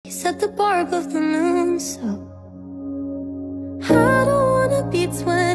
You set the bar above the moon, so I don't wanna be 20